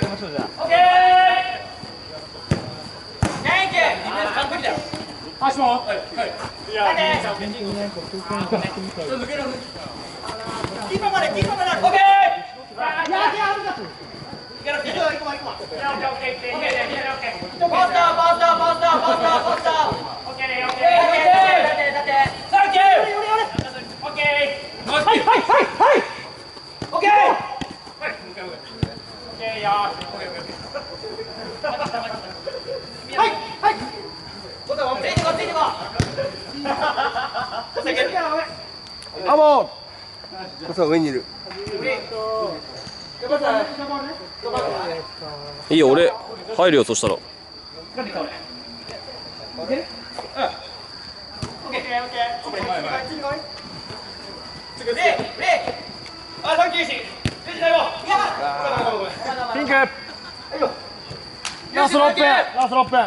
行きましょうじゃあ。 オッケー。元気。完璧だよ。 足も。はい。 いや。キーパーまで、キーパーまで。オッケー。いける。行こう。ポスター、ポスター、ポスター、ポスター。オッケー、オッケー。だって。サンキュー。オッケー。はい。オッケー。オッケーよ。 あ、もう。こそ上にいる。 いいよ、俺入るよ。そしたらピンク。ラスト6分。ラスト6分。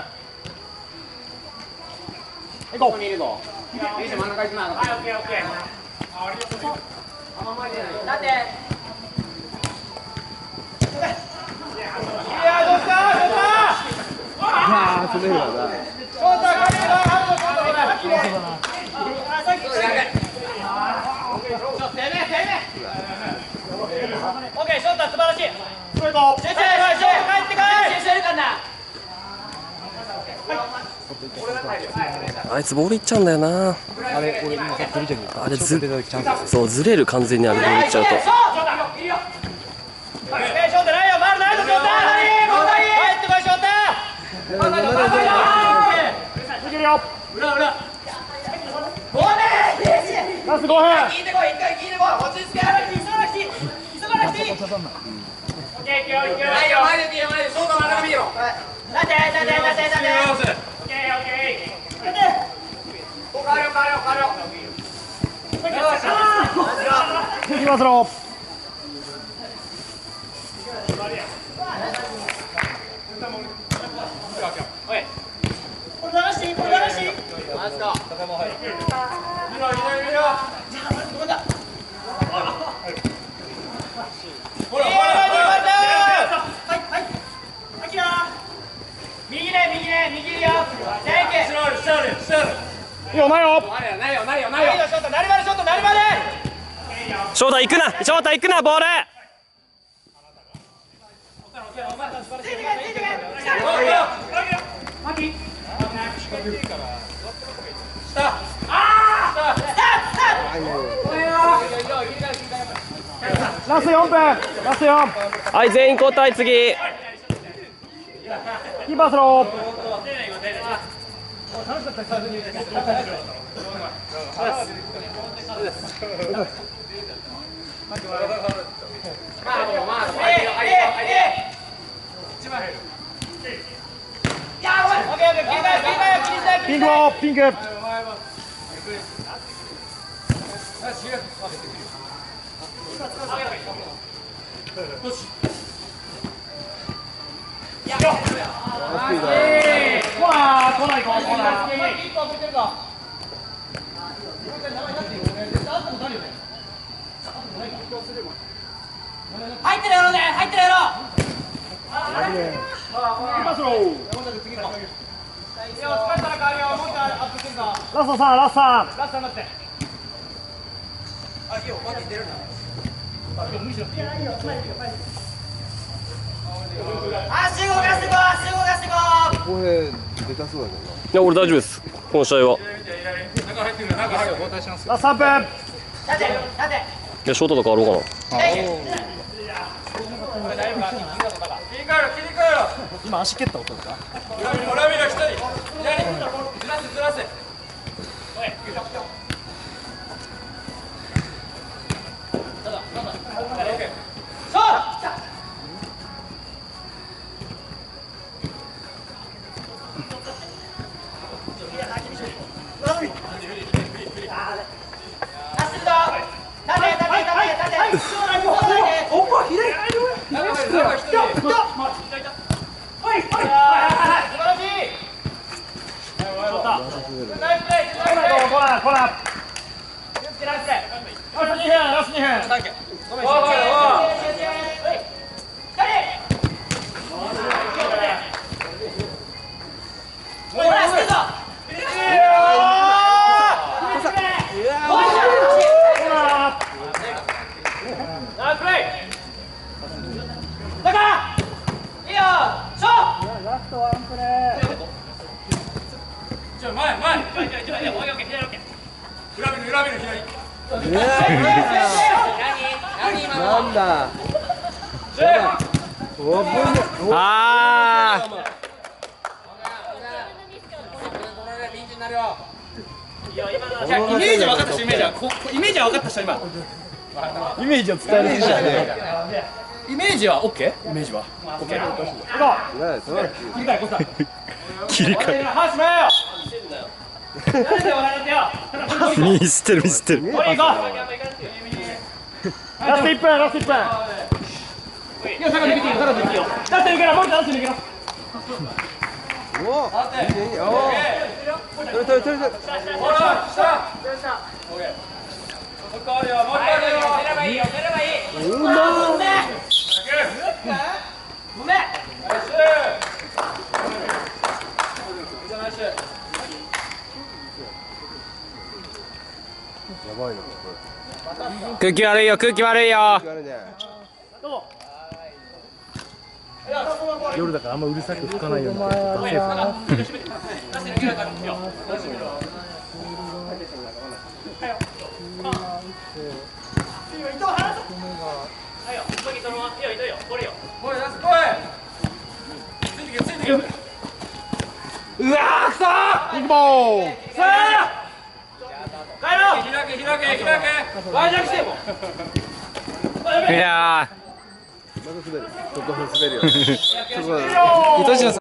行こう。 だって。 滑るわな。 オッケー、ショータ素晴らしい。 それと。 先生、帰ってこい。先生いるかな。 あいつボールいっちゃうんだよな。 あれ、俺今さ、鳥ちゃんに。 あれそうずれる、完全にあれボールいっちゃうと。 ショータないよ、回るないぞ、ショータ。帰ってこい、ショータ。 いけるよ。 ごめん。 ラスト5分。 聞いてこい、一回聞いてこい。落ち着け。急がなくていい。急がなくていい。オッケー、ないよ、前で見よ、前で。そうか、真ん中見ろ。だって。オッケー、オッケー。変わるよ。 行きますよ。 これ流していい。マジか。見ろ。ほら。右ね。右よ。 いいよ、ないよ。 ないよ。ショート、なるまで。 翔太行くなボール。 ラスト4分。 はい、全員交代。次キーパースロー。ピンクをピンク。ほら、来ない。 入ってるやろね。 パスロー。ラスト3。 ラスト待って。あ、いいよ、マジ出るな。足動かしてこ公平出たそうだけどな。 いや、俺大丈夫です、この試合は。 ラスト3分。 立て。 いや、ショートと変わろうか今足蹴った音ですか。 ちょ前前ちょいちょい左オッケー左オッケー裏見る裏見る左何今のなんだあイメージは分かった人イメージはイメージは分かった人今イメージを伝えるんじゃねイメージは OK？ イメージは OK？ 切り替えハウス前よ見捨てる見捨てるラスト1分ラスト1分いや、下が抜けていいよ、下が抜けていいよ。出して抜けろ、もう出して抜けろ。 おお取れ取れ取れ取れほら、下。オッケー。もう一個あるよ、もう一個あるよ。出ればいいよ、出ればいい。 うまっごめん。ナイス。ナイス。 やばいなこ空気悪いよ空気悪いよれあれね夜だからあんまうるさく吹かないように出して抜けろから。よ。うわー、くそー。 ビッグボールさあ帰ろう。開け開け開けワイジャックしてもいやまた滑るそこ滑るよそこー糸島さん